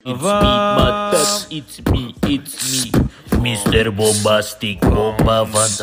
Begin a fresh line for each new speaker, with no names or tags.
It's me, Matas, it's me, Mr. Bombastic Bomba Fanta.